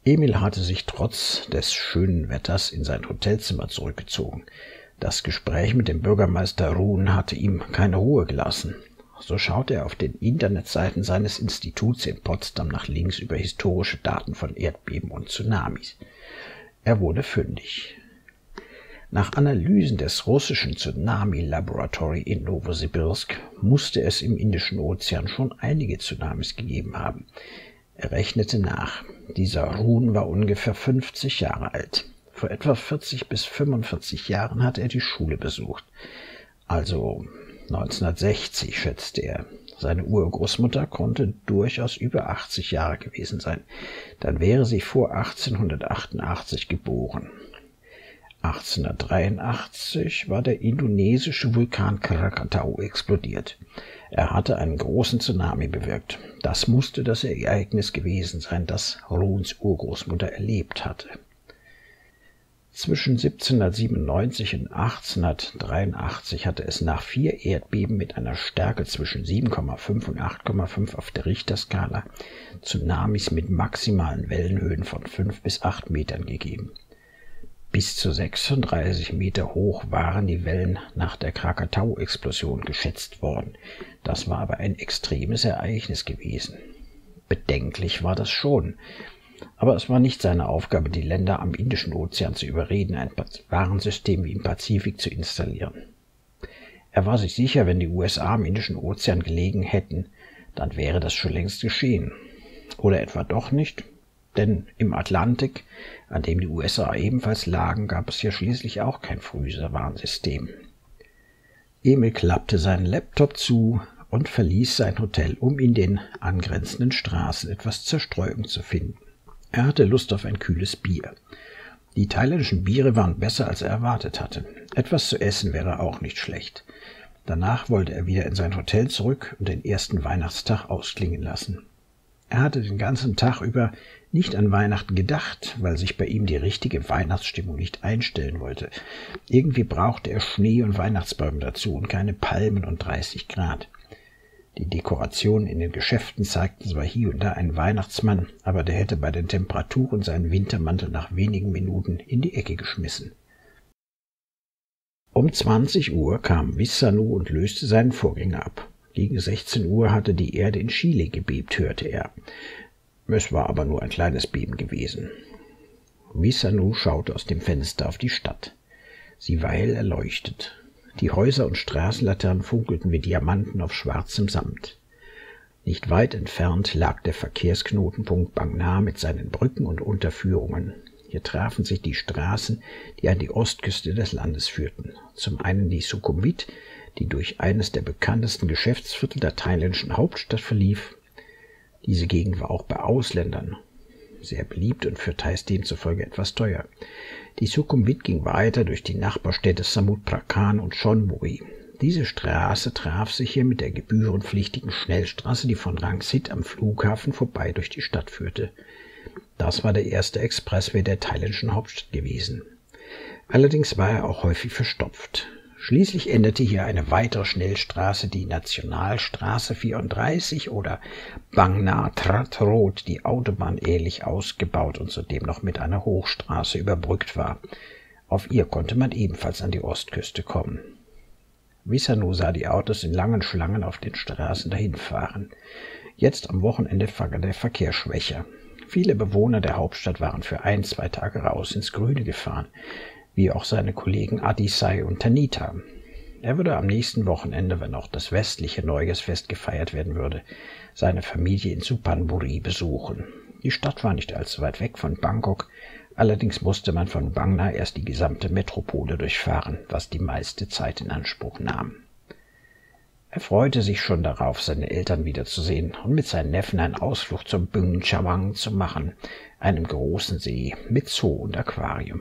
Emil hatte sich trotz des schönen Wetters in sein Hotelzimmer zurückgezogen. Das Gespräch mit dem Bürgermeister Ruhn hatte ihm keine Ruhe gelassen. So schaute er auf den Internetseiten seines Instituts in Potsdam nach links über historische Daten von Erdbeben und Tsunamis. Er wurde fündig. Nach Analysen des russischen Tsunami Laboratory in Novosibirsk musste es im Indischen Ozean schon einige Tsunamis gegeben haben. Er rechnete nach. Dieser Ruhn war ungefähr 50 Jahre alt. Vor etwa 40 bis 45 Jahren hatte er die Schule besucht. Also 1960, schätzte er. Seine Urgroßmutter konnte durchaus über 80 Jahre gewesen sein. Dann wäre sie vor 1888 geboren. 1883 war der indonesische Vulkan Krakatau explodiert. Er hatte einen großen Tsunami bewirkt. Das musste das Ereignis gewesen sein, das Ruhns Urgroßmutter erlebt hatte. Zwischen 1797 und 1883 hatte es nach 4 Erdbeben mit einer Stärke zwischen 7,5 und 8,5 auf der Richterskala Tsunamis mit maximalen Wellenhöhen von 5 bis 8 Metern gegeben. Bis zu 36 Meter hoch waren die Wellen nach der Krakatau-Explosion geschätzt worden. Das war aber ein extremes Ereignis gewesen. Bedenklich war das schon. Aber es war nicht seine Aufgabe, die Länder am Indischen Ozean zu überreden, ein Warnsystem wie im Pazifik zu installieren. Er war sich sicher, wenn die USA am Indischen Ozean gelegen hätten, dann wäre das schon längst geschehen. Oder etwa doch nicht? Denn im Atlantik, an dem die USA ebenfalls lagen, gab es ja schließlich auch kein frühes Warnsystem. Emil klappte seinen Laptop zu und verließ sein Hotel, um in den angrenzenden Straßen etwas Zerstreuung zu finden. Er hatte Lust auf ein kühles Bier. Die thailändischen Biere waren besser, als er erwartet hatte. Etwas zu essen wäre auch nicht schlecht. Danach wollte er wieder in sein Hotel zurück und den ersten Weihnachtstag ausklingen lassen. Er hatte den ganzen Tag über nicht an Weihnachten gedacht, weil sich bei ihm die richtige Weihnachtsstimmung nicht einstellen wollte. Irgendwie brauchte er Schnee und Weihnachtsbäume dazu und keine Palmen und 30 Grad. Die Dekorationen in den Geschäften zeigten zwar hier und da einen Weihnachtsmann, aber der hätte bei den Temperaturen seinen Wintermantel nach wenigen Minuten in die Ecke geschmissen. Um 20 Uhr kam Vishnu und löste seinen Vorgänger ab. Gegen 16 Uhr hatte die Erde in Chile gebebt, hörte er. Es war aber nur ein kleines Beben gewesen. Vishnu schaute aus dem Fenster auf die Stadt. Sie war hell erleuchtet. Die Häuser und Straßenlaternen funkelten wie Diamanten auf schwarzem Samt. Nicht weit entfernt lag der Verkehrsknotenpunkt Bang Na mit seinen Brücken und Unterführungen. Hier trafen sich die Straßen, die an die Ostküste des Landes führten. Zum einen die Sukhumvit, die durch eines der bekanntesten Geschäftsviertel der thailändischen Hauptstadt verlief. Diese Gegend war auch bei Ausländern sehr beliebt und für Thais demzufolge etwas teuer. Die Sukhumvit ging weiter durch die Nachbarstädte Samut Prakan und Chonburi. Diese Straße traf sich hier mit der gebührenpflichtigen Schnellstraße, die von Rangsit am Flughafen vorbei durch die Stadt führte. Das war der erste Expressway der thailändischen Hauptstadt gewesen. Allerdings war er auch häufig verstopft. Schließlich endete hier eine weitere Schnellstraße, die Nationalstraße 34 oder Bang Na Trat Road, die Autobahn ähnlich ausgebaut und zudem noch mit einer Hochstraße überbrückt war. Auf ihr konnte man ebenfalls an die Ostküste kommen. Vishnu sah die Autos in langen Schlangen auf den Straßen dahinfahren. Jetzt am Wochenende war der Verkehr schwächer. Viele Bewohner der Hauptstadt waren für 1-2 Tage raus ins Grüne gefahren, wie auch seine Kollegen Adisai und Tanita. Er würde am nächsten Wochenende, wenn auch das westliche Neujahrsfest gefeiert werden würde, seine Familie in Suphanburi besuchen. Die Stadt war nicht allzu weit weg von Bangkok, allerdings musste man von Bang Na erst die gesamte Metropole durchfahren, was die meiste Zeit in Anspruch nahm. Er freute sich schon darauf, seine Eltern wiederzusehen und mit seinen Neffen einen Ausflug zum Bung Chawang zu machen, einem großen See mit Zoo und Aquarium.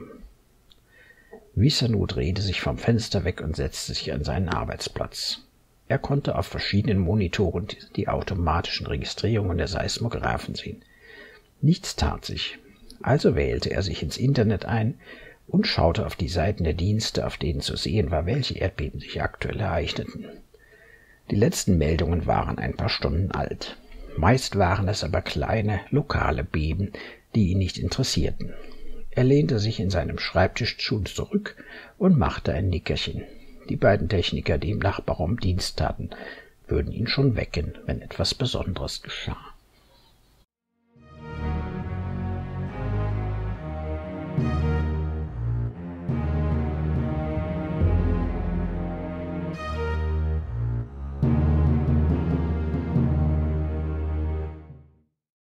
Vishnu drehte sich vom Fenster weg und setzte sich an seinen Arbeitsplatz. Er konnte auf verschiedenen Monitoren die automatischen Registrierungen der Seismographen sehen. Nichts tat sich, also wählte er sich ins Internet ein und schaute auf die Seiten der Dienste, auf denen zu sehen war, welche Erdbeben sich aktuell ereigneten. Die letzten Meldungen waren ein paar Stunden alt. Meist waren es aber kleine, lokale Beben, die ihn nicht interessierten. Er lehnte sich in seinem Schreibtischstuhl zurück und machte ein Nickerchen. Die beiden Techniker, die im Nachbarraum Dienst taten, würden ihn schon wecken, wenn etwas Besonderes geschah.